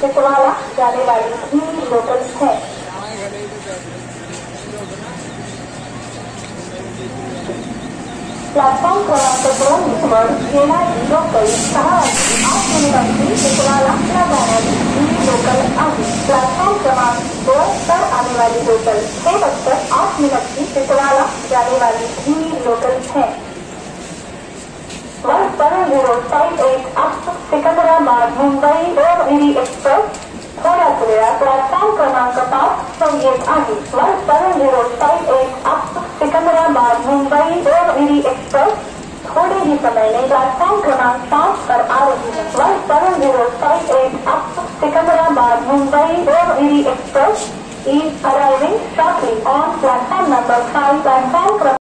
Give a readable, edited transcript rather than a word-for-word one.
टिटवाला जाने वाली ही लोकल है। प्लॅटफॉर्म क्रमांक 2 वर येणारी लोकल 6:08 टिटवाला जाणारी ही लोकल आहे। प्लॅटफॉर्म क्रमांक 2 पर आने वाली लोकल 6:08 टिटवाला जाने वाली ही लोकल है। 1708 अप सिकंदराबाद मुंबई देवगिरी एक्सप्रेस थोड्याच वेळात प्लॅटफॉर्म क्रमांक 5 येत आहे। 1708 अप सिकंदराबाद मुंबई देवगिरी एक्सप्रेस थोड़े ही समय में प्लेटफॉर्म क्रमांक 5 पर आ रही है। 1708 up Secunderabad Mumbai Devgiri express is arriving shortly on platform number 5 platform